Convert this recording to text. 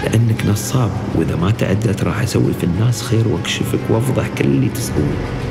كأنك نصاب، وإذا ما تأدت راح أسوي في الناس خير وأكشفك وأفضح كل اللي تسويه.